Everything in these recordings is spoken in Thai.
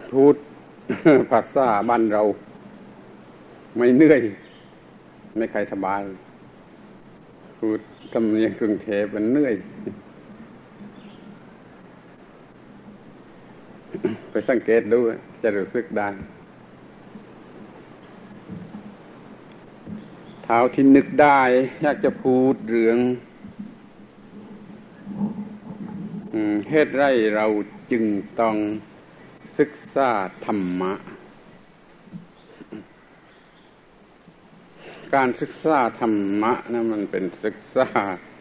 พูด ภาษาบ้านเราไม่เหนื่อยไม่ใครสบายพูดสำเนียงกรุงเทพมันเหนื่อย ไปสังเกตดูจะรู้สึกได้เท้าที่นึกได้อยากจะพูดเรื่องเหตุไรเราจึงต้องศึกษาธรรมะการศึกษาธรรมะนะมันเป็นศึกษา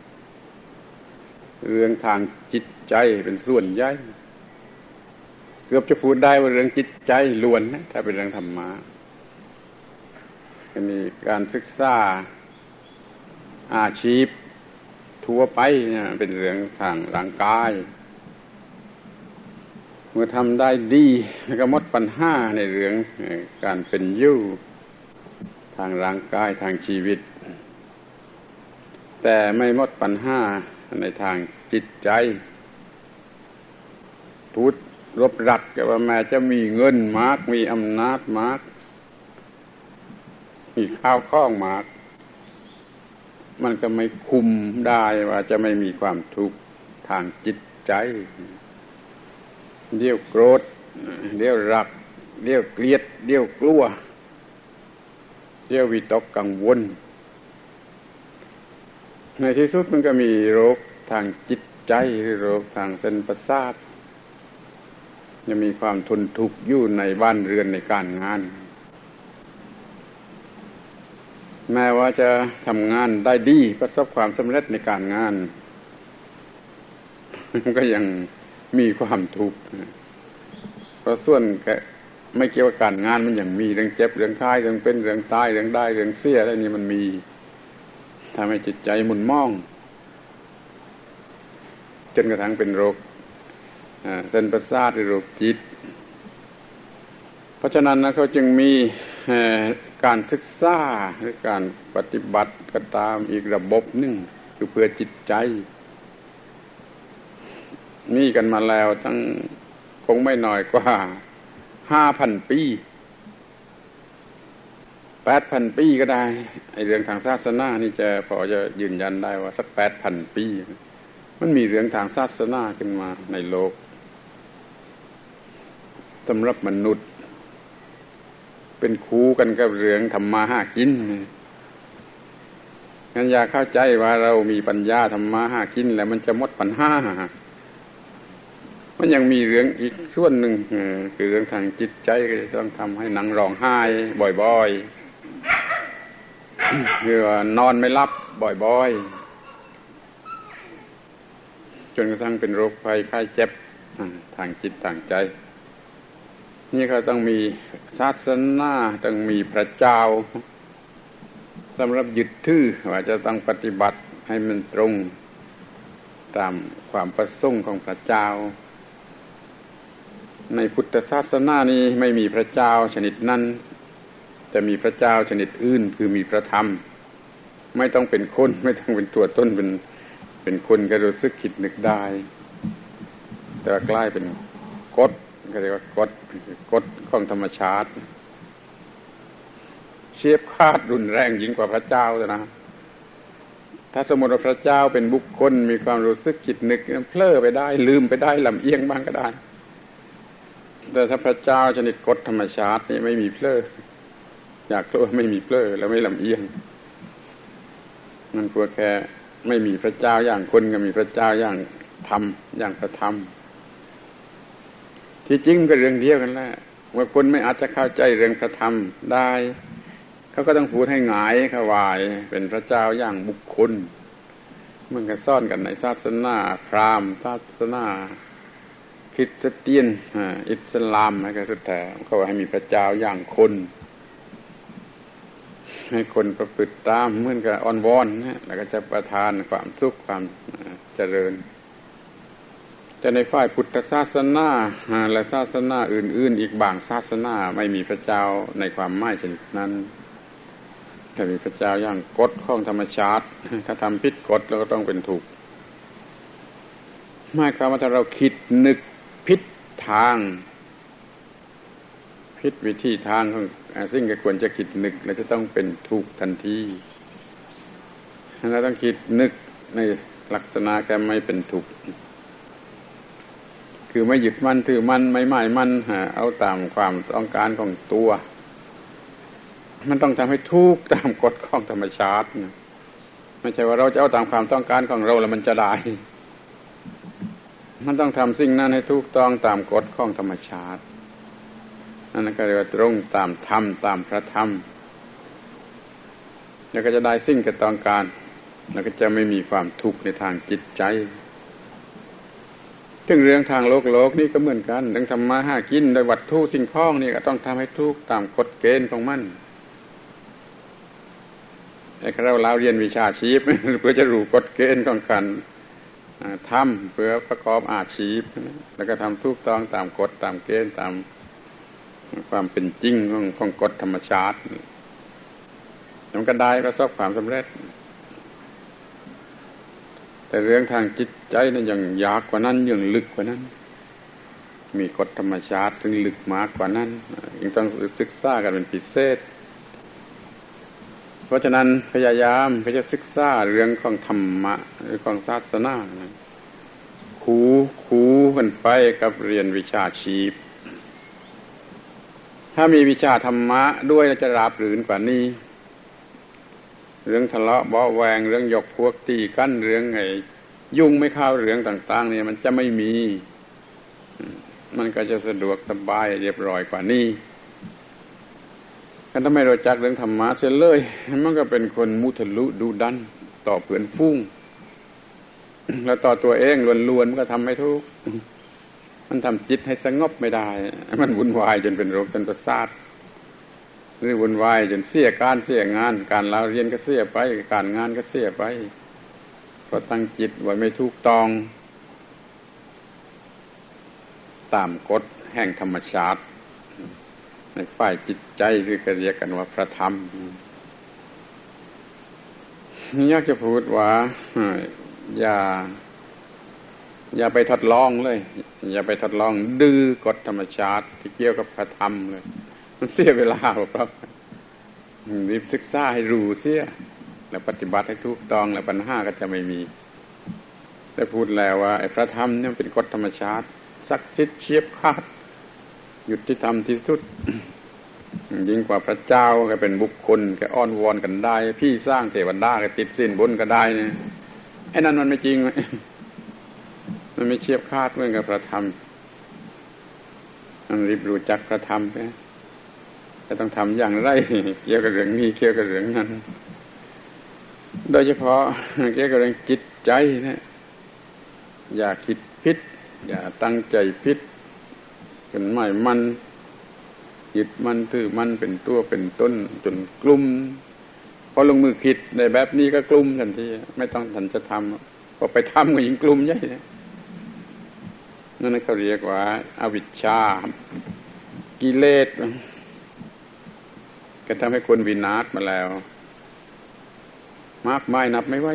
เรื่องทางจิตใจเป็นส่วนใหญ่เกือบจะพูดได้ว่าเรื่องจิตใจล้วนนะถ้าเป็นเรื่องธรรมะมีการศึกษาอาชีพทั่วไปเนี่ยเป็นเรื่องทางร่างกายเมื่อทำได้ดีก็หมดปัญหาในเรื่องการเป็นอยู่ทางร่างกายทางชีวิตแต่ไม่หมดปัญหาในทางจิตใจพูดรบรัดกับว่าแม้จะมีเงินมากมีอำนาจมากมีข้าวข้องมากมันก็ไม่คุมได้ว่าจะไม่มีความทุกข์ทางจิตใจเดี๋ยวโกรธเดี๋ยวรักเดี๋ยวเกลียดเดี๋ยวกลัวเดี๋ยววิตกกังวลในที่สุดมันก็มีโรคทางจิตใจหรือโรคทางเส้นประสาทจะมีความทนทุกข์อยู่ในบ้านเรือนในการงานแม้ว่าจะทำงานได้ดีประสบความสำเร็จในการงานมันก็ยังมีความทุกข์เพราะส่วนไม่เกี่ยวกับการงานมันยังมีเรื่องเจ็บเรื่องไข้เรื่องเป็นเรื่องตายเรื่องได้เรื่องเสียอะไรนี่มันมีทำให้จิตใจหมุนมองจนกระทั่งเป็นโรคเส้นประสาทหรือโรคจิตเพราะฉะนั้นนะเขาจึงมีการศึกษาหรือการปฏิบัติก็ตามอีกระบบหนึ่งคือเพื่อจิตใจมีกันมาแล้วตั้งคงไม่น้อยกว่า 5,000 ปี 8,000 ปีก็ได้ไอ้เรื่องทางศาสนานี่จะพอจะยืนยันได้ว่าสัก 8,000 ปีมันมีเรื่องทางศาสนาขึ้นมาในโลกสำหรับมนุษย์เป็นคู่กันกับเรื่องทำมาหากินงั้นอย่าเข้าใจว่าเรามีปัญญาทำมาหากินแล้วมันจะหมดปัญหามันยังมีเรื่องอีกส่วนหนึ่งคือเรื่องทางจิตใจก็จะต้องทำให้หนังร้องไห้บ่อยๆคือว่านอนไม่หลับบ่อยๆจนกระทั่งเป็นโรคภัยไข้เจ็บทางจิตทางใจนี่เขาต้องมีศาสนาต้องมีพระเจ้าสำหรับยึดถือว่าจะต้องปฏิบัติให้มันตรงตามความประสงค์ของพระเจ้าในพุทธศาสนานี้ไม่มีพระเจ้าชนิดนั้นจะมีพระเจ้าชนิดอื่นคือมีพระธรรมไม่ต้องเป็นคนไม่ต้องเป็นตัวต้นเป็นคนก็รู้สึกคิดนึกได้แต่ว่ากลายเป็นกฎก็เรียกว่ากฎของธรรมชาติเฉียบขาดรุนแรงยิ่งกว่าพระเจ้านะถ้าสมมติว่าพระเจ้าเป็นบุคคลมีความรู้สึกคิดนึกเพลอไปได้ลืมไปได้ลำเอียงบ้างก็ได้แต่ถ้าพระเจ้าชนิดกฎธรรมชาตินี่ไม่มีเพลออยากตัวไม่มีเพลอแล้วไม่ลำเอียงมันกลัวแค่ไม่มีพระเจ้าอย่างคนก็มีพระเจ้าอย่างธรรมอย่างพระธรรมที่จริงก็เรื่องเดียวกันแหละว่าคนไม่อาจจะเข้าใจเรื่องพระธรรมได้เขาก็ต้องพูดให้หงายขวายเป็นพระเจ้าอย่างบุคคลมันก็ซ่อนกันในศาสนาพราหมณ์ศาสนาคริสเตียนอิสลามอะไรก็สุดแต่เขาให้มีพระเจ้าอย่างคนให้คนประพฤติตามเหมือนกับอ้อนวอนแล้วก็จะประทานความสุขความเจริญแต่ในฝ่ายพุทธศาสนาและศาสนาอื่นๆอีกบางศาสนาไม่มีพระเจ้าในความหมายเช่นนั้นแต่มีพระเจ้าอย่างกฎของธรรมชาติถ้าทำผิดกฎเราก็ต้องเป็นทุกข์หมายความว่าถ้าเราคิดนึกผิดทางผิดวิธีทางของสิ่งที่ควรจะคิดนึกแล้วจะต้องเป็นทุกข์ทันทีเราต้องคิดนึกในลักษณะแกไม่เป็นทุกข์คือไม่ยึดมั่นถือมั่นไม่หมายมั่นเอาตามความต้องการของตัวมันต้องทำให้ทุกข์ตามกฎของธรรมชาติไม่ใช่ว่าเราจะเอาตามความต้องการของเราแล้วมันจะได้มันต้องทำสิ่งนั้นให้ถูกต้องตามกฎของธรรมชาตินั่นก็เรียกว่าตรงตามธรรมตามพระธรรมแล้วก็จะได้สิ่งที่ต้องการแล้วก็จะไม่มีความทุกข์ในทางจิตใจถึงเรื่องทางโลกนี่ก็เหมือนกันเรื่องทำมาหากินโดยวัตถุสิ่งของนี่ก็ต้องทำให้ถูกตามกฎเกณฑ์ของมันไอ้เราเรียนวิชาชีพเพื่อจะรู้กฎเกณฑ์ของการทำเพื่อประกอบอาชีพแล้วก็ทำถูกต้องตามกฎตามเกณฑ์ตามความเป็นจริงของกฎธรรมชาติมันก็ได้ประสบความสำเร็จแต่เรื่องทางจิตใจนั้นยังยากกว่านั้นยังลึกกว่านั้นมีกฎธรรมชาติซึ่งลึกมากกว่านั้นยังต้องศึกษากันเป็นพิเศษเพราะฉะนั้นพยายามที่จะศึกษาเรื่องของธรรมะหรือของศาสนาคูกันไปกับเรียนวิชาชีพถ้ามีวิชาธรรมะด้วยจะราบรื่นกว่านี้เรื่องทะเลาะเบาะแวงเรื่องยกพวกตีกันเรื่องไงยุ่งไม่เข้าเรื่องต่างๆเนี่ยมันจะไม่มีมันก็จะสะดวกสบายเรียบร้อยกว่านี้ถ้าไม่รู้จักเรื่องธรรมะเสียเลยมันก็เป็นคนมุทะลุดูดันต่อเพื่อนฟุ้งแล้วต่อตัวเองล้วนๆมันก็ทำไม่ถูกมันทำจิตให้สงบไม่ได้มันวุ่นวายจนเป็นโรคจนประสาทหรือวุ่นวายจนเสียการเสียงานการเราเรียนก็เสียไปการงานก็เสียไปเพราะตั้งจิตไว้ไม่ถูกต้องตามกฎแห่งธรรมชาติในฝ่ายจิตใจที่เรียกกันว่าพระธรรมอยากจะพูดว่าอย่าไปทดลองเลยอย่าไปทดลองดื้อกฎธรรมชาติที่เกี่ยวกับพระธรรมเลยมันเสียเวลาครับรีบศึกษาให้รู้เสียแล้วปฏิบัติให้ถูกต้องแล้วปัญหาก็จะไม่มีได้พูดแล้วว่าไอ้พระธรรมเนี่ยเป็นกฎธรรมชาติศักดิ์สิทธิ์เฉียบขาดยุติธรรมที่สุดยิ่งกว่าพระเจ้าก็เป็นบุคคลก็อ้อนวอนกันได้พี่สร้างเทวดาก็ติดสินบนก็ได้เนี่ยไอ้นั่นมันไม่จริงมันไม่เฉียบขาดเหมือนกับพระธรรมมันรีบรู้จักพระธรรมนะจะต้องทำอย่างไรเกี่ยวกับเรื่องนี้เกี่ยวกับเรื่องนั้นโดยเฉพาะเกี่ยวกับเรื่องจิตใจนะอย่าคิดผิดอย่าตั้งใจผิดเป็นหมายมั่นยึดมั่นถือมั่นเป็นตัวเป็นต้นจนกลุ่มพอลงมือคิดในแบบนี้ก็กลุ่มทันทีไม่ต้องทันจะทำพอไปทำก็ยิ่งกลุ่มใหญ่นั่นเขาเรียกว่าอวิชชากิเลสก็ทำให้คนวินาศมาแล้วมากมายนับไม่ไหว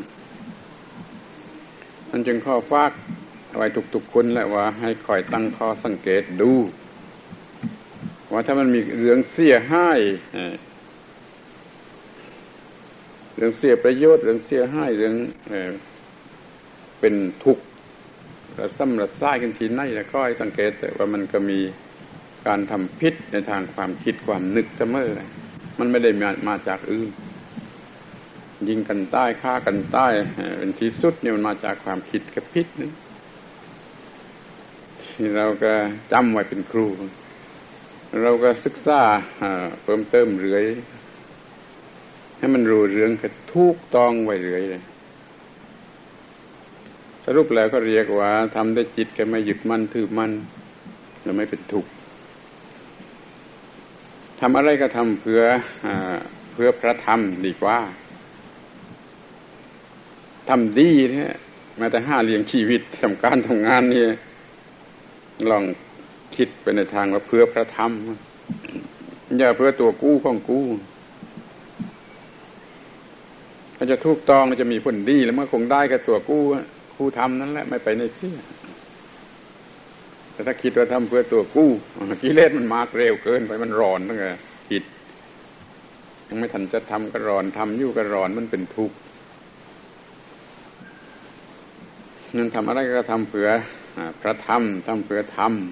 มันจึงข้อฝากเอาไว้ทุกๆคนแหละว่าให้คอยตั้งข้อสังเกตดูว่าถ้ามันมีเรื่องเสียหายเรื่องเสียประโยชน์เรื่องเสียหายเรื่องเป็นทุกข์ระซ้ำระซ่ายกันทีไหนแล้วก็ให้สังเกตว่ามันก็มีการทำผิดในทางความคิดความนึกเสมอมันไม่ได้มาจากอื่นยิงกันใต้ฆ่ากันใต้เป็นที่สุดเนี่ยมันมาจากความคิดกับผิดนั่นเราก็จำไว้เป็นครูเราก็ศึกษาเพิ่มเติมเรื่อยให้มันรู้เรื่องก็ถูกต้องไว้เรื่อยสรุปแล้วก็เรียกว่าทำด้วยจิตก็ไม่ยึดมั่นถือมั่นและไม่เป็นทุกข์ทำอะไรก็ทำเพื่อพระธรรมดีกว่าทำดีเนี่ยแม้แต่หาเลี้ยงชีวิตทำการทำงานนี่ลองคิดไปในทางว่าเพื่อพระธรรมอย่าเพื่อตัวกู้ของกู้ถ้าจะถูกต้องจะมีผลดีแล้วเมื่อคงได้กับตัวกู้ทำนั่นแหละไม่ไปในที่แต่ถ้าคิดว่าทำเพื่อตัวกู้กิเลสมันมากเร็วเกินไปมันร้อนตั้งแต่คิดยังไม่ทันจะทำก็ร้อนทำอยู่ก็ร้อนมันเป็นทุกข์นั่นทำอะไรก็ทำเพื่อพระธรรมทำเพื่อธรรม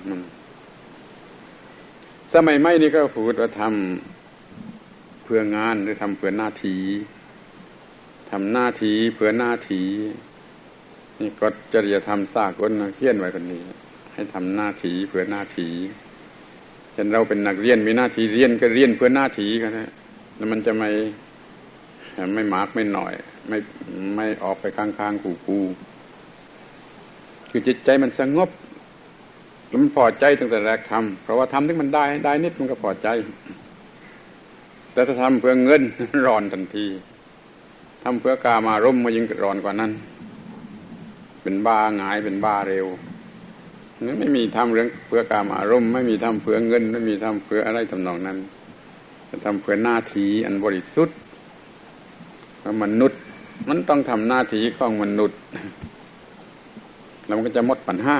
สมัยใหม่นี่ก็พูดว่าทำเพื่องานหรือทำเพื่อหน้าที่ทำหน้าที่เพื่อหน้าที่นี่ก็จริยธรรมสากลเขียนไว้คนนี้ให้ทำหน้าที่เพื่อหน้าที่เช่นเราเป็นนักเรียนมีหน้าที่เรียนก็เรียนเพื่อหน้าที่กันนะแล้วมันจะไม่มากไม่หน่อยไม่ออกไปข้างๆคู่คือจิตใจมันสงบแล้วมันพอใจตั้งแต่แรกทำเพราะว่าทำที่มันได้นิดมันก็พอใจแต่ถ้าทำเพื่อเงินร้อนทันทีทำเพื่อกามารมณ์มันยิ่งร้อนกว่านั้นเป็นบ้าหงายเป็นบ้าเร็วนั้นไม่มีทำเรื่องเพื่อกามารมณ์ไม่มีทำเพื่อเงินไม่มีทำเพื่ออะไรทำนองนั้นจะทำเพื่อหน้าที่อันบริสุทธิ์มนุษย์มันต้องทำหน้าที่ของมนุษย์แล้วมันก็จะหมดปัญหา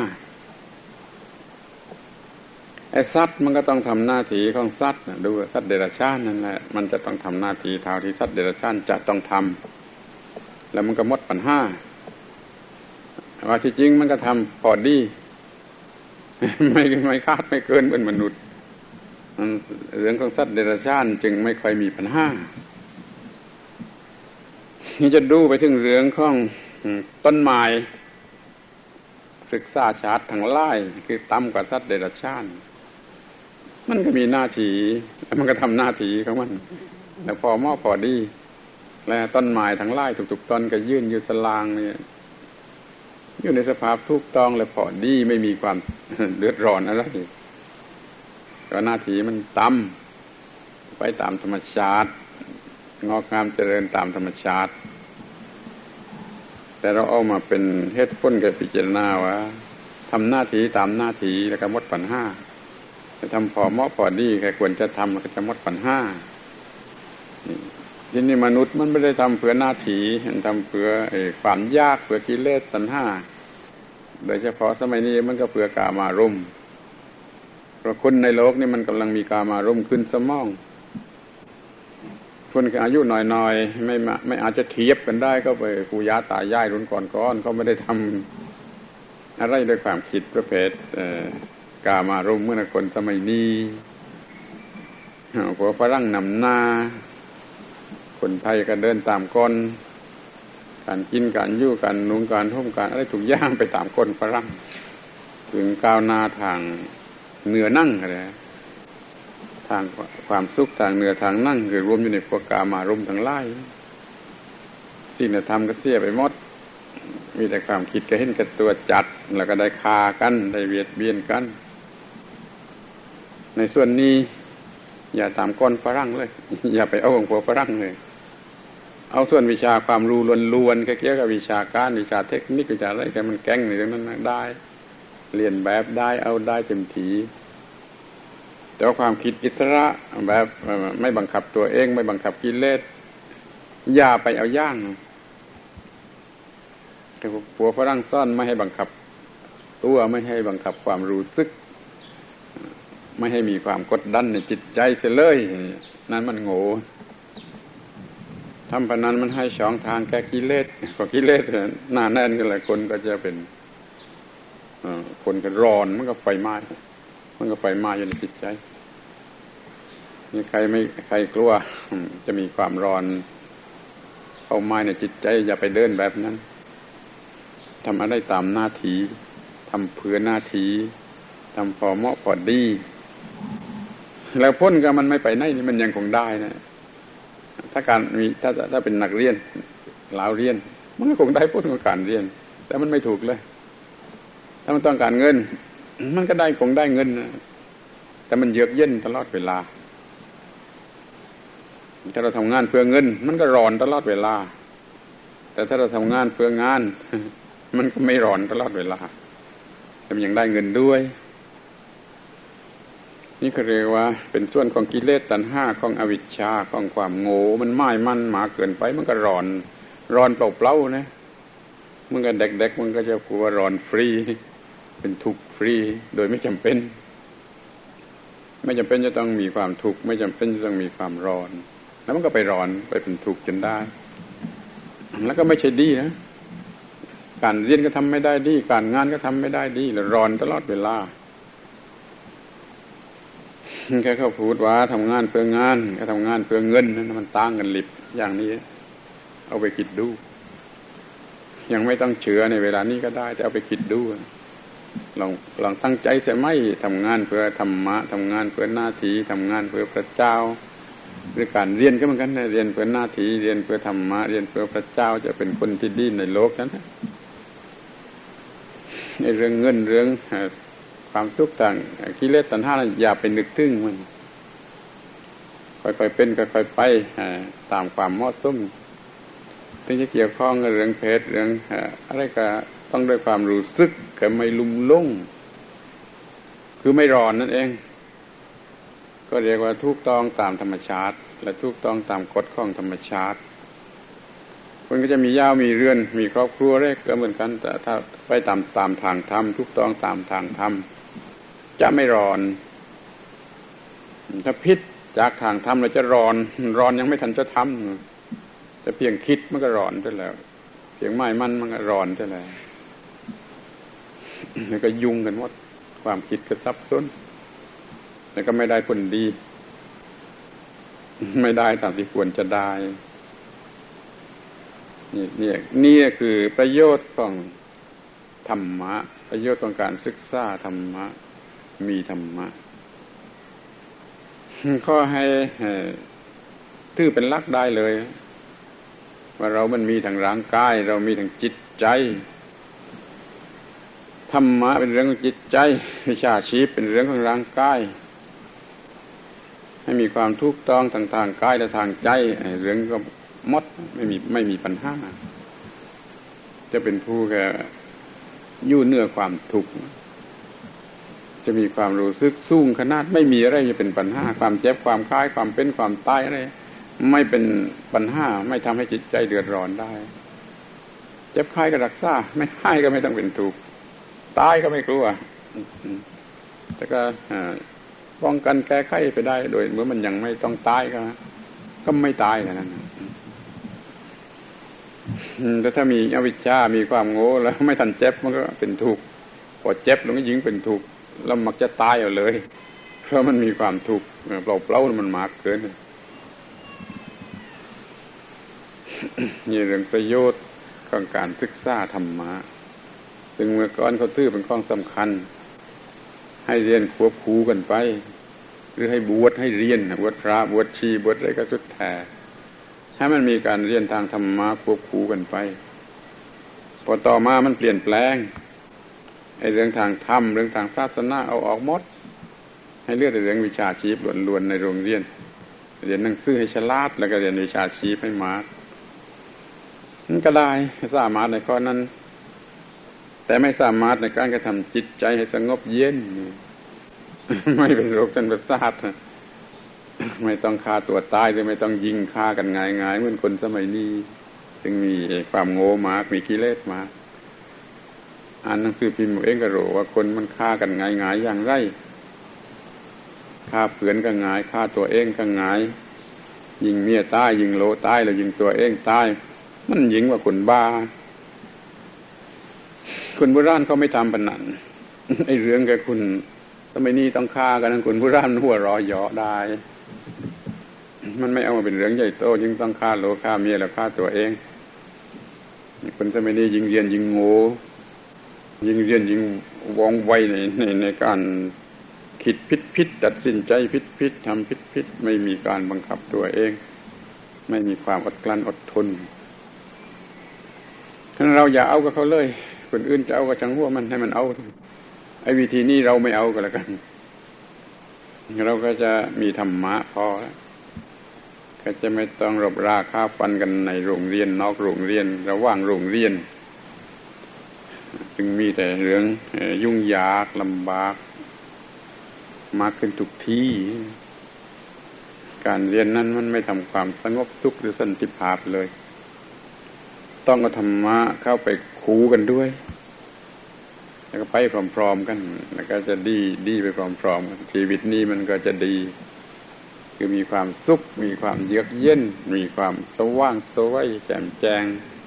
ไอ้สัตว์มันก็ต้องทำหน้าที่ของสัตว์ดูสัตว์เดรัจฉานนั่นแหละมันจะต้องทำหน้าที่เท่าที่สัตว์เดรัจฉานจะต้องทำแล้วมันก็หมดปัญหาว่าที่จริงมันก็ทำพอดีไม่คาดไม่เกินเป็นมนุษย์เรื่องของสัตว์เดรัจฉานจึงไม่ค่อยมีปัญหานี่จะดูไปถึงเรื่องของต้นไม้ศึกษาชาติทั้งหลายคือต่ำกว่าสัตว์เดรัจฉานมันก็มีหน้าที่แล้วมันก็ทำหน้าที่ของมันแต่พอเหมาะพอดีและต้นไม้ทั้งหลายทุกๆต้นก็ยื่นอยู่สลางเนี่ยอยู่ในสภาพถูกต้องและพอดีไม่มีความเดือดร้อนอะไรก็หน้าที่มันต่ำไปตามธรรมชาติงอกงามเจริญตามธรรมชาติแต่เราเอามาเป็นเหตุผลแก่พิจารณาว่าทำหน้าที่ตามหน้าที่แล้วก็หมดปัญหาจะทำพอเหมาะพอดีแค่ควรจะทำแล้วก็จะหมดปัญหาทีนี้มนุษย์มันไม่ได้ทำเพื่อหน้าที่มันทำเพื่อความยากเพื่อกิเลสตัณหาโดยเฉพาะสมัยนี้มันก็เพื่อกามารมณ์เพราะคนในโลกนี่มันกำลังมีกามารมณ์ขึ้นสมองคนอายุหน่อยๆไม่อาจจะเทียบกันได้ก็ไปปู่ย่าตายายรุ่นก่อนเขาไม่ได้ทำอะไรด้วยความคิดประเภทกามารมณ์เมื่อคนสมัยนี้พวกฝรั่งนำหน้าคนไทยก็เดินตามก้นการกินการอยู่การนุ่งการห่มการอะไรทุกอย่างไปตามก้นฝรั่งถึงก้าวหน้าทางเหนือนั่งอะไรทางความสุขทางเหนือทางนั่งคือรวมอยู่ในพวกกามารมณ์ทั้งหลายสิ่งที่ทำก็เสียไปหมดมีแต่ความคิดก็เห็นแก่ตัวจัดแล้วก็ได้ฆ่ากันได้เบียดเบียนกันในส่วนนี้อย่าตามก้นฝรั่งเลยอย่าไปเอาของพวกฝรั่งเลยเอาส่วนวิชาความรู้ล้วนๆเกี่ยวกับวิชาการวิชาเทคนิควิชาอะไรกันมันแก้งในเรื่องนั้นได้เรียนแบบได้เอาได้เต็มทีแต่ว่าความคิดอิสระแบบไม่บังคับตัวเองไม่บังคับกิเลสอย่าไปเอาย่างแต่พวกฝรั่งซ่อนไม่ให้บังคับตัวไม่ให้บังคับความรู้สึกไม่ให้มีความกดดันในจิตใจเสียเลยนั้นมันโง่ทำพนันมันให้ช่องทางแก้กิเลสพอกิเลสหน้าแน่นกันหลายคนก็จะเป็นคนก็ร้อนมันก็ไฟไหม้อยู่ในจิตใจนี่ใครกลัวจะมีความร้อนเข้าไหม้ในจิตใจอย่าไปเดินแบบนั้นทำอะไรตามหน้าที่ทำเพื่อหน้าที่ทำพอเหมาะพอดีแล้วพ้นก็มันไม่ไปไหนนี่มันยังคงได้นะถ้าการมีถ้าเป็นนักเรียนหลาวเรียนมันก็คงได้พ้นของการเรียนแต่มันไม่ถูกเลยถ้ามันต้องการเงินมันก็ได้คงได้เงินแต่มันเยือกเย็นตลอดเวลาถ้าเราทำงานเพื่อเงินมันก็ร้อนตลอดเวลาแต่ถ้าเราทำงานเพื่องานมันก็ไม่ร้อนตลอดเวลาแต่มันยังได้เงินด้วยนี่ก็เรียกว่าเป็นส่วนของกิเลสตัณหาของอวิชชาของความโง่มันหมาเกินไปมันก็ร้อนเปล่าๆนะมันก็เด็กๆมันก็จะกลัวร้อนฟรีเป็นทุกข์ฟรีโดยไม่จำเป็นจะต้องมีความทุกข์ไม่จำเป็นจะต้องมีความร้อนแล้วมันก็ไปร้อนไปเป็นทุกข์จนได้แล้วก็ไม่ใช่ดีนะการเรียนก็ทำไม่ได้ดีการงานก็ทำไม่ได้ดีแล้วร้อนตลอดเวลาแค่เขาพูดว่าทำงานเพื่องานก็ทำงานเพื่อเงินนั้นมันต่างกันลิบอย่างนี้เอาไปคิดดูยังไม่ต้องเชื่อในเวลานี้ก็ได้แต่เอาไปคิดดูลองตั้งใจเสียไม่ทำงานเพื่อธรรมะทำงานเพื่อหน้าที่ทำงานเพื่อพระเจ้าหรือการเรียนก็เหมือนกันเรียนเพื่อหน้าที่เรียนเพื่อธรรมะเรียนเพื่อพระเจ้าจะเป็นคนที่ดีในโลกนั้นในเรื่องเงินเรื่องความสุขต่างกิเลสตัณหาอย่าไปนึกถึงมันค่อยๆเป็นค่อยๆไปตามความเหมาะสมถึงจะเกี่ยวข้องกับเรื่องเพศเรื่องอะไรก็ต้องด้วยความรู้สึกแต่ไม่ลุ่มหลงคือไม่ร้อนนั่นเองก็เรียกว่าถูกต้องตามธรรมชาติและถูกต้องตามกฎของธรรมชาติคนก็จะมีย่ามีเรือนมีครอบครัวเล็กก็เหมือนกันแต่ถ้าไปตามทางธรรมถูกต้องตามทางธรรมจะไม่ร้อนถ้าพิษจากทางธรรมเราจะร้อนยังไม่ทันจะทำแต่เพียงคิดมันก็ร้อนไปแล้วเพียงไม้มันก็ร้อนไปแล้วแล้วก็ยุ่งกันหมดความคิดก็ซับซ้อนแล้วก็ไม่ได้ผลดีไม่ได้ตามที่ควรจะได้นี่คือประโยชน์ของธรรมะประโยชน์ของการศึกษาธรรมะมีธรรมะข้อให้ถือเป็นหลักได้เลยว่าเรามันมีทั้งร่างกายเรามีทั้งจิตใจธรรมะเป็นเรื่องของจิตใจวิชาชีพเป็นเรื่องของร่างกายให้มีความถูกต้องทางกายและทางใจเรื่องก็หมดไม่มีปัญหาจะเป็นผู้แค่อยู่เหนือความทุกข์จะมีความรู้สึกสูงขนาดไม่มีอะไรจะเป็นปัญหาความเจ็บความคลายความเป็นความตายอะไรไม่เป็นปัญหาไม่ทำให้จิตใจเดือดร้อนได้เจ็บไข้ก็รักษาไม่ไข้ก็ไม่ต้องเป็นทุกข์ตายก็ไม่กลัวแต่ก็ป้องกันแก้ไขไปได้โดยเมื่อมันยังไม่ต้องตายก็ไม่ตายนั่นแต่ถ้ามีอวิชชามีความโง่แล้วไม่ทันเจ็บมันก็เป็นทุกข์พอเจ็บแล้วก็ยิ่งเป็นทุกข์แล้วมักจะตายเอาเลยเพราะมันมีความทุกข์เปล่าๆมันมากเกินนี่เรื่องประโยชน์ของการศึกษาธรรมะซึ่งเมื่อก่อนเขาถือเป็นของสำคัญให้เรียนควบคู่กันไปหรือให้บวชให้เรียนบวชพระบวชชีบวชอะไรก็สุดแท้ให้มันมีการเรียนทางธรรมะควบคู่กันไปพอต่อมามันเปลี่ยนแปลงไอ้เรื่องทางธรรมเรื่องทางศาสนาเอาออกหมดให้เลือกแต่เรื่องวิชาชีพล้วนๆในโรงเรียนหนังสือให้ฉลาดแล้วก็เรียนวิชาชีพให้มากนั่นก็ได้สามารถในข้อนั้นแต่ไม่สามารถในการกระทำจิตใจให้สงบเย็นไม่เป็นโรคทางประสาทไม่ต้องฆ่าตัวตายหรือไม่ต้องยิงฆ่ากันง่ายๆเหมือนคนสมัยนี้ซึ่งมีความโง่มากมีกิเลสมากอ่านหนังสือพิมพ์เองก็รู้ว่าคนมันฆ่ากันง่ายๆอย่างไรฆ่าเพื่อนก็ง่ายฆ่าตัวเองก็ง่ายยิงเมียตายยิงโลตายแล้วยิงตัวเองตายมันยิงกว่าคนบ้าคนโบราณเขาไม่ทำปานนั้นไอ้เรื่องกับคุณสมัยนี้ต้องฆ่ากันคนโบราณหัวเราะเยาะได้มันไม่เอามาเป็นเรื่องใหญ่โตยิ่งต้องฆ่าโลฆ่าเมียแล้วฆ่าตัวเองคนสมัยนี้ยิงเรียนยิงโง่ยิงเรียนยิงว่องไวในการคิดผิดตัดสินใจผิดทำผิดไม่มีการบังคับตัวเองไม่มีความอดกลั้นอดทนถ้าเราอย่าเอากับเขาเลยคนอื่นจะเอากับจังหัวมันให้มันเอาไอ้วิธีนี้เราไม่เอาก็แล้วกันเราก็จะมีธรรมะพอก็จะไม่ต้องรบราฆ่าฟันกันในโรงเรียนนอกโรงเรียนระหว่างโรงเรียนจึงมีแต่เรื่องยุ่งยากลำบากมากขึ้นทุกที่การเรียนนั้นมันไม่ทำความสงบสุขหรือสันติภาพเลยต้องเอาธรรมะเข้าไปคู่กันด้วยแล้วก็ไปพร้อมๆกันแล้วก็จะดีไปพร้อมๆกันชีวิตนี้มันก็จะดีคือมีความสุขมีความเยือกเย็นมีความสว่างไสวแจ่มแจ้ง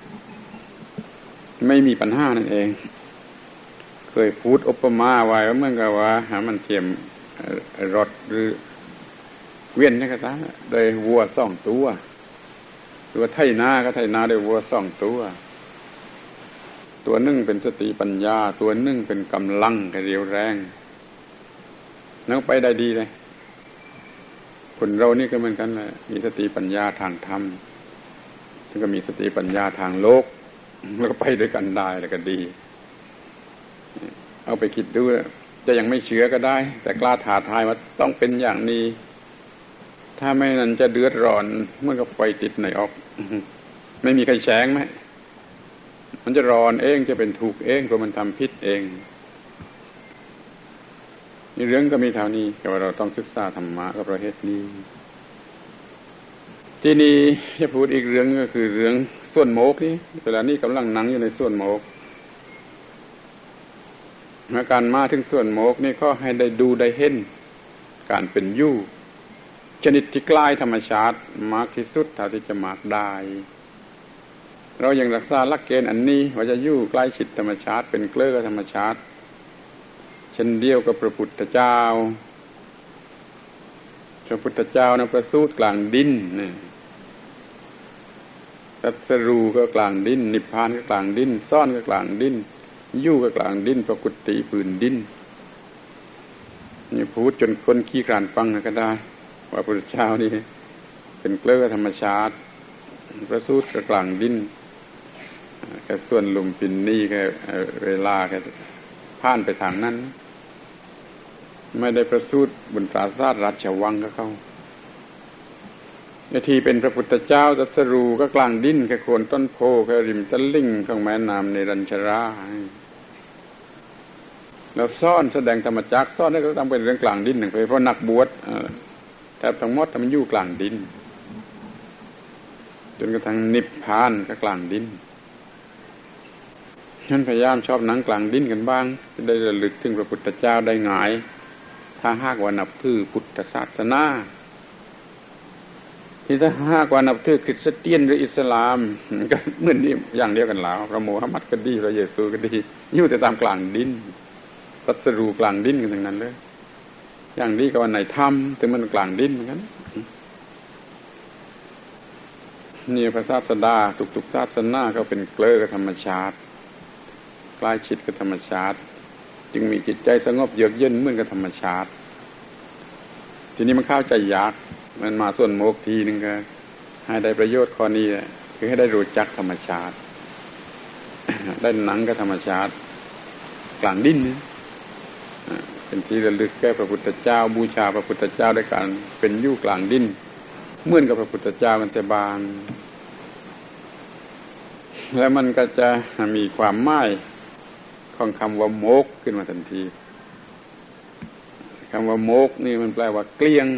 ไม่มีปัญหานั่นเองเคยพูดอุปมาไว้ว่าเหมือนกับว่าหามันเทียมรถหรือเวียนนี่ก็ตามโดยวัว2 ตัวไถนาก็ไถนาโดยวัว2 ตัวหนึ่งเป็นสติปัญญาตัวหนึ่งเป็นกำลังกระเรียวแรงนั่งไปได้ดีเลยคนเรานี่ก็เหมือนกันแหละมีสติปัญญาทางธรรมแล้วก็มีสติปัญญาทางโลกแล้วก็ไปด้วยกันได้แล้วก็ดีเอาไปคิดดูจะยังไม่เชื่อก็ได้แต่กล้าท้าทายว่าต้องเป็นอย่างนี้ถ้าไม่นั้นจะเดือดร้อนเมื่อกับไฟติดในออกไม่มีใครแฉงไหมมันจะร้อนเองจะเป็นทุกข์เองเพราะมันทำผิดเองนี่เรื่องก็มีเท่านี้แต่ว่าเราต้องศึกษาธรรมะกับประเทศนี้ที่นี่จะพูดอีกเรื่องก็คือเรื่องส่วนโมกนี่เวลานี้กำลังนั่งอยู่ในส่วนโมกอาการมาถึงส่วนโมกนี่ก็ให้ได้ดูได้เห็นการเป็นอยู่ชนิดที่ใกล้ธรรมชาติมากที่สุดเท่าที่จะมากได้เรายังรักษาหลักเกณฑ์อันนี้ว่าจะอยู่ใกล้ชิดธรรมชาติเป็นเกลือธรรมชาติเช่นเดียวกับพระพุทธเจ้านะประสูติกลางดินนี่ตรัสรู้ก็กลางดินนิพพานก็กลางดินซ่อนก็กลางดินอยู่ก็กลางดินปกติพื้นดินนี่พูดจนคนขี้คร้านฟังก็ได้ว่าพระพุทธเจ้านี่เป็นเกลือธรรมชาติประสูติก็กลางดินแค่ส่วนลุมพินนี่แค่เวลาแค่ผ่านไปทางนั้นไม่ได้ประสูติบนปราสาทราชวังก็เข้าที่เป็นพระพุทธเจ้าตรัสรู้ก็กลางดินแค่โคนต้นโพแค่ริมตลิ่งของแม่น้ำในรัญชราแล้วซ่อนแสดงธรรมจักรซ่อนได้ก็ต้องเป็นเรื่องกลางดินหนึ่งเพราะนักบวชแทบทั้งหมดมันอยู่กลางดินจนกระทั่งนิพพานก็กลางดินฉันพยายามชอบหนังกลางดินกันบ้างจะได้ระลึกถึงพระพุทธเจ้าได้ง่ายถ้าหากว่านับถือพุทธศาสนาที่ถ้าหากว่านับถือคริสเตียนหรืออิสลามก็เหมือนนี่อย่างเดียวกันแล้วพระโมฮัมหมัดก็ดีพระเยซูก็ดีอยู่แต่ตามกลางดินตรัสรู้กลางดินกันทั้งนั้นเลยอย่างนี้ก็ว่าในถ้ำแต่มันกลางดินเหมือนกันนี่พระศาสดาทุกๆศาสนาเขาเป็นเกลือกับธรรมชาติใกล้ชิดกับธรรมชาติจึงมีจิตใจสงบเยือกเย็นเหมือนกับธรรมชาติทีนี้มันเข้าใจยากมันมาส่วนโมกทีนึงก็ให้ได้ประโยชน์ข้อนี้คือให้ได้รู้จักธรรมชาติได้หนังกับธรรมชาติกลางดินเป็นที่ระลึกแก่พระพุทธเจ้าบูชาพระพุทธเจ้าด้วยการเป็นอยู่กลางดินเหมือนกับพระพุทธเจ้ากันแต่บางแล้วมันก็จะมีความหมายของคำว่าโมกขึ้นมาทันทีคำว่าโมกนี่มันแปลว่าเกลี้ยง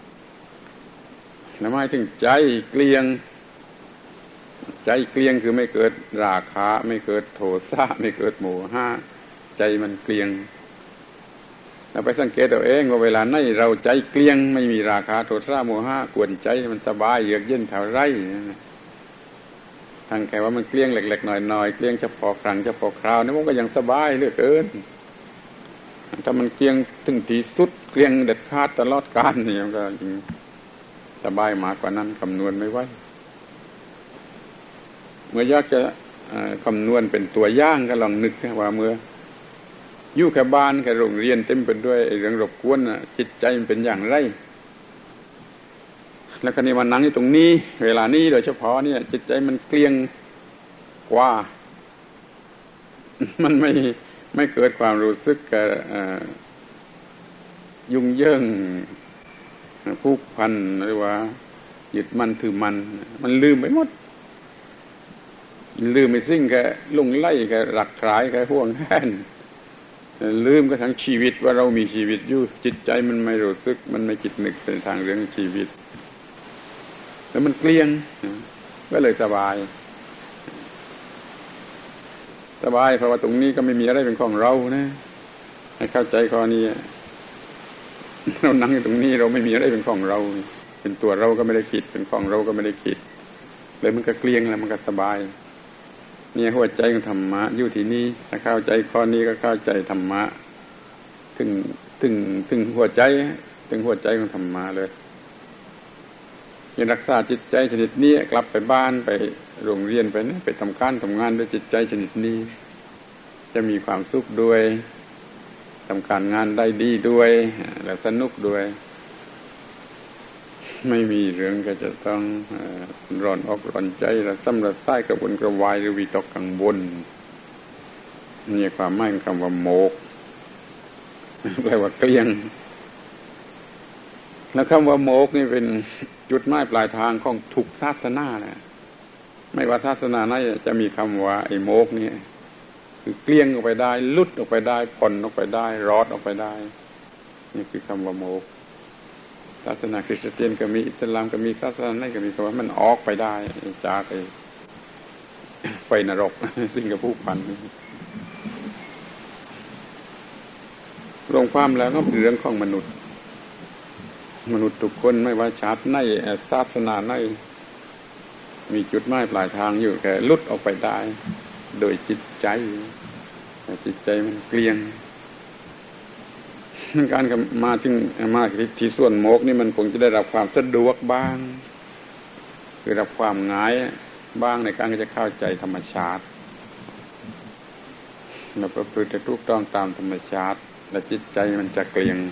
หมายถึงใจเกลี้ยงใจเกลี้ยงคือไม่เกิดราคะไม่เกิดโทสะไม่เกิดโมหะใจมันเกลี้ยงเราไปสังเกตเอาเองว่าเวลาไหนเราใจเกลี้ยงไม่มีราคะโทสะโมหะกวนใจมันสบายเยือกเย็นเท่าไรทางแค่ว่ามันเกลี้ยงเล็กๆหน่อยๆเกลี้ยงเฉพาะครั้งเฉพาะคราวนี่มันก็ยังสบายเหลือเกินถ้ามันเกลี้ยงถึงที่สุดเกลี้ยงเด็ดขาดตลอดกาลนี่มันก็ยิ่งสบายมากกว่านั้นคำนวณไม่ไหวเมื่อยากจะคำนวณเป็นตัวอย่างก็ลองนึกว่าเมื่ออยู่แค่บ้านแค่โรงเรียนเต็มไปด้วยเรื่องรบกวนจิตใจมันเป็นอย่างไรแล้วคราวนี้มานั่งอยู่ตรงนี้เวลานี้โดยเฉพาะเนี่ยจิตใจมันเกลี้ยงกว่ามันไม่เกิดความรู้สึกยุ่งเหยิงผูกพันหรือว่ายึดมั่นถือมันลืมไปหมดลืมไปสิ่งแค่ลุ่งไล่แค่หลักขายแค่ห่วงแค้นลืมก็ทั้งชีวิตว่าเรามีชีวิตอยู่จิตใจมันไม่รู้สึกมันไม่คิดนึกในทางเรื่องชีวิตแล้วมันเกลี้ยงก็เลยสบายสบายเพราะว่าตรงนี้ก็ไม่มีอะไรเป็นของเรานะให้เข้าใจข้อนี้เรานั่งอยู่ตรงนี้เราไม่มีอะไรเป็นของเราเป็นตัวเราก็ไม่ได้คิดเป็นของเราก็ไม่ได้คิดเลยมันก็เกลี้ยงแล้วมันก็สบายเนี่ยหัวใจของธรรมะอยู่ที่นี่ถ้าเข้าใจข้อนี้ก็เข้าใจธรรมะถึงหัวใจถึงหัวใจของธรรมะเลยยังรักษาจิตใจชนิดนี้กลับไปบ้านไปโรงเรียนไปนะไปทำการทำงานด้วยจิตใจชนิดนี้จะมีความสุขด้วยทำการงานได้ดีด้วยและสนุกด้วยไม่มีเรื่องก็จะต้องร้อนอกร้อนใจระซ้ำระซ้ายกระวนกระวายหรือวิตกกังวลนี่ความหมายของคำว่าโมกแปลว่าเกลี้ยงแล้วคำว่าโมกนี่เป็นจุดหมายปลายทางของทุกศาสนานะไม่ว่าศาสนาไหนจะมีคำว่าไอ้โมกนี่คือเกลี้ยงออกไปได้ลุดออกไปได้ผ่อนออกไปได้รอดออกไปได้นี่คือคำว่าโมกศาสนาคริสเตียนก็มีอิสลามก็มีศาสนาไหนก็มีคำว่ามันออกไปได้จากไอ้ไฟนรกสิ่งกับผู้พันรวมความแล้วก็เป็นเรื่องของมนุษย์ทุกคนไม่ว่าชาติไหนศาสนาไหนมีจุดหมายปลายทางอยู่แค่ลุดออกไปได้โดยจิตใจมันเกลี้ยงการมาถึงมาที่ส่วนโมกนี่มันคงจะได้รับความสะดวกบ้างคือรับความง่ายบ้างในการที่จะเข้าใจธรรมชาติเราประพฤติถูกต้องตามธรรมชาติและจิตใจมันจะเกลี้ยง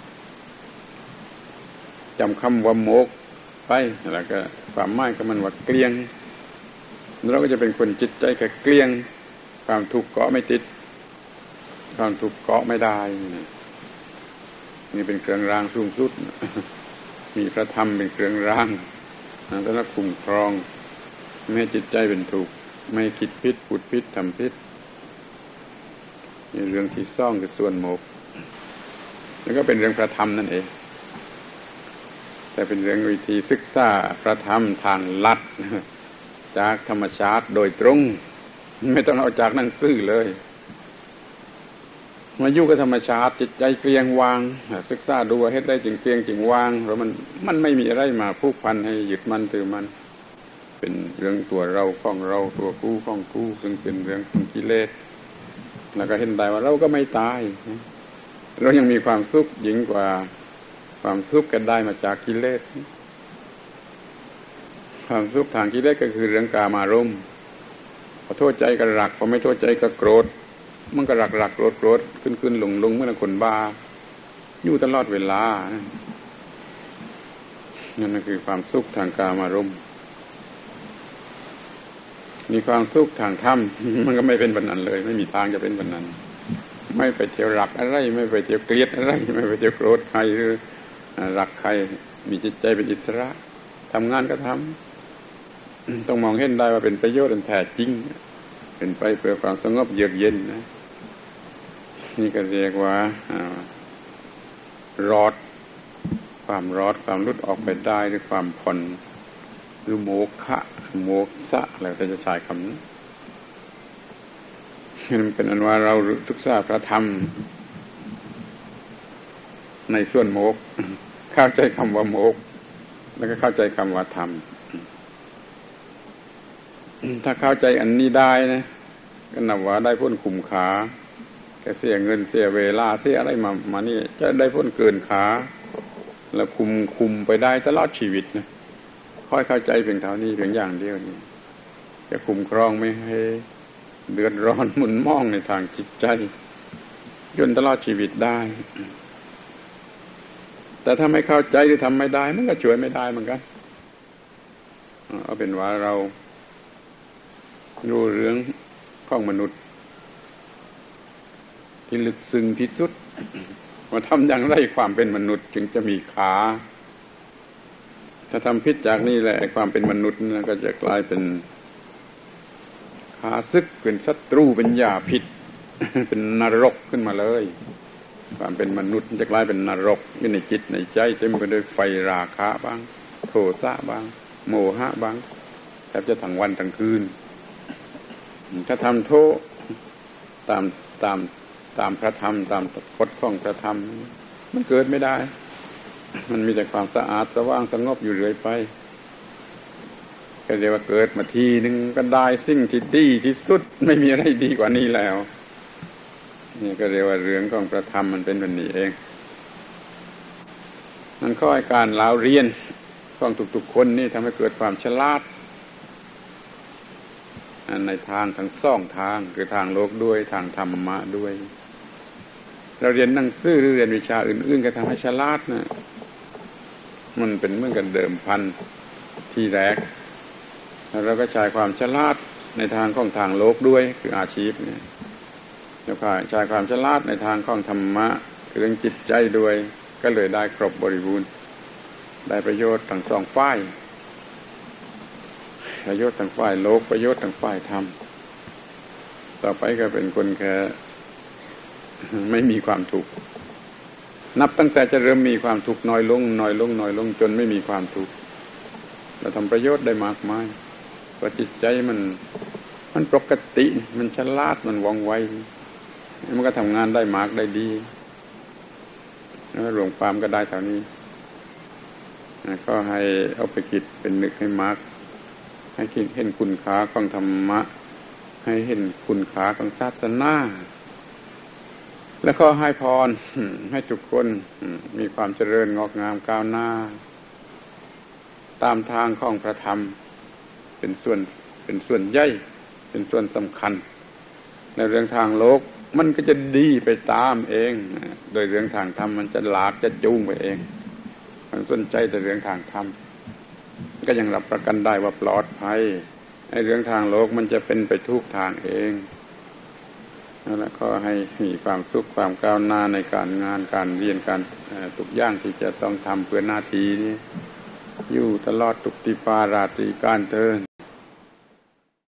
จำคำว่าโมกไปแล้วก็ความหมายของมันว่าเกลี้ยงเราก็จะเป็นคนจิตใจแค่เกลี้ยงความทุกข์เกาะไม่ติดความทุกข์เกาะไม่ได้นี่เป็นเครื่องรางสูงสุดมีพระธรรมเป็นเครื่องรางแล้วคุ้มครองไม่ให้จิตใจเป็นทุกข์ไม่คิดพิษพูดพิษทำพิษนี่เรื่องที่ซ่องคือส่วนโมกแล้วก็เป็นเรื่องพระธรรมนั่นเองแต่เป็นเรื่องวิธีศึกษาพระธรรมทางลัดจากธรรมชาติโดยตรงไม่ต้องเอาจากหนังสือเลยมาอยู่กับธรรมชาติจิตใจเกลี้ยงวางศึกษาดูว่าเฮ็ดได้จริงเกลี้ยงจริงวางเพราะมันไม่มีอะไรมาผูกพันให้ยึดมั่นถือมันเป็นเรื่องตัวเราของเราตัวกูของกูซึ่งเป็นเรื่องของกิเลสแล้วก็เห็นได้ว่าเราก็ไม่ตายเรายังมีความสุขยิ่งกว่าความสุขกันได้มาจากกิเลสความสุขทางกิเลสก็คือเรื่องกามารมณ์พอโทษใจก็รักพอไม่โทษใจก็โกรธมันก็รักโกรธขึ้นลงเมื่อคนบ้าอยู่ตลอดเวลานั่นคือความสุขทางกามารมณ์มีความสุขทางธรรมมันก็ไม่เป็นแบบนั้นเลยไม่มีทางจะเป็นแบบนั้นไม่ไปเที่ยวรักอะไรไม่ไปเที่ยวเกลียดอะไรไม่ไปเที่ยวโกรธใครหรือรักใครมีจิตใจเป็นอิสระทำงานก็ทำต้องมองเห็นได้ว่าเป็นประโยชน์อันแท้จริงเป็นไปเพื่อความสงบเยือกเย็นนะนี่ก็เรียกว่ารอดความรุดออกไปได้หรือความผ่อนหรือโมฆะโมกษะอะไรก็จะใช้คำนี้มันเป็นอันว่าเราศึกษาพระธรรมในส่วนโมกเข้าใจคำว่าโมกแล้วก็เข้าใจคำว่าธรรมถ้าเข้าใจอันนี้ได้นะก็นับว่าได้พ้นคุ้มค่าแค่เสียเงินเสียเวลาเสียอะไรมานี่จะได้พ้นเกินค่าแล้วคุมไปได้ตลอดชีวิตนะค่อยเข้าใจเพียงเท่านี้เพียงอย่างเดียวนี่จะคุ้มครองไม่ให้เดือดร้อนหมุนม่องในทางจิตใจจนตลอดชีวิตได้แต่ถ้าไม่เข้าใจหรือทำไม่ได้มันก็ช่วยไม่ได้เหมือนกันเอาเป็นว่าเรารู้เรื่องของมนุษย์ที่ลึกซึ้งที่สุดว่าทำอย่างไรความเป็นมนุษย์จึงจะมีขาถ้าทำผิดจากนี้แหละความเป็นมนุษย์ก็จะกลายเป็นขาศึกเป็นศัตรูเป็นยาพิษเป็นนรกขึ้นมาเลยความเป็นมนุษย์จะกลายเป็นนรกอยู่ในจิตในใจเต็มไปด้วยไฟราคะบ้างโทสะบ้างโมหะบ้างแทบจะทั้งวันทั้งคืนถ้าทำโทตามตามตามพระธรรมตามกฎของพระธรรมมันเกิดไม่ได้มันมีแต่ความสะอาดสว่างสงบอยู่เรื่อยไปก็เรียกว่าเกิดมาทีนึงก็ได้สิ่งที่ดีที่สุดไม่มีอะไรดีกว่านี้แล้วนี่ก็เรียกว่าเรื่องของพระธรรมมันเป็นแบบนี้เองนั่นข้อการเล่าเรียนของทุกๆคนนี่ทำให้เกิดความฉลาดในทางทั้งสองทางคือทางโลกด้วยทางธรรมะด้วยเราเรียนหนังสือหรือเรียนวิชาอื่นๆก็ทำให้ฉลาดนะมันเป็นเหมือนกันเดิมพันที่แรกแล้วเราก็ใช้ความฉลาดในทางของทางโลกด้วยคืออาชีพเนี่ยแล้วก็ใช้ความฉลาดในทางของธรรมะคือเรื่องจิตใจด้วยก็เลยได้ครบบริบูรณ์ได้ประโยชน์ทั้งสองฝ่ายประโยชน์ทางฝ่ายโลกประโยชน์ทางฝ่ายธรรมต่อไปก็เป็นคนแค่ไม่มีความทุกข์นับตั้งแต่จะเริ่มมีความทุกข์น้อยลงน้อยลงน้อยลงจนไม่มีความทุกข์เราทำประโยชน์ได้มากมายเพราะจิตใจมันปกติมันฉลาดมันว่องไวมันก็ทำงานได้มากได้ดีแล้วหลวงปามก็ได้เท่านี้ก็ให้เอาไปคิดเป็นนึกให้มากให้คิดเห็นคุณค่าของธรรมะให้เห็นคุณค่าของศาสนาแล้วก็ให้พรให้ทุกคนมีความเจริญงอกงามก้าวหน้าตามทางของพระธรรมเป็นส่วนใหญ่เป็นส่วนสำคัญในเรื่องทางโลกมันก็จะดีไปตามเองโดยเรื่องทางธรรมมันจะหลากจะจูงไปเองมันสนใจแต่เรื่องทางธรรมก็ยังรับประกันได้ว่าปลอดภัยในเรื่องทางโลกมันจะเป็นไปทุกทางเองแล้วก็ให้มีความสุขความก้าวหน้าในการงานการเรียนการทุกอย่างที่จะต้องทำเพื่อหน้าที่นี้อยู่ตลอดทุกทิพาราตรีการเทิน